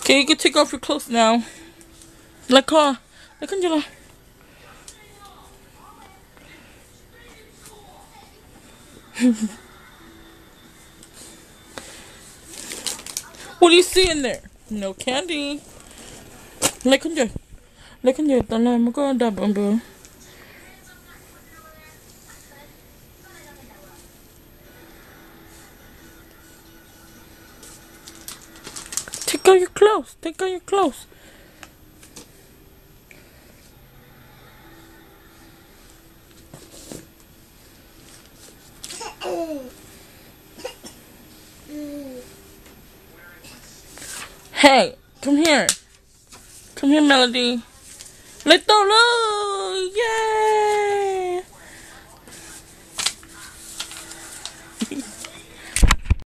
Okay, you can take off your clothes now. Like Angela. What do you see in there? No candy. Like Angela. Like Angela, I'm going to bamboo. Take out your clothes. Take out your clothes. Hey, come here. Come here, Melody. Let's go. Yay!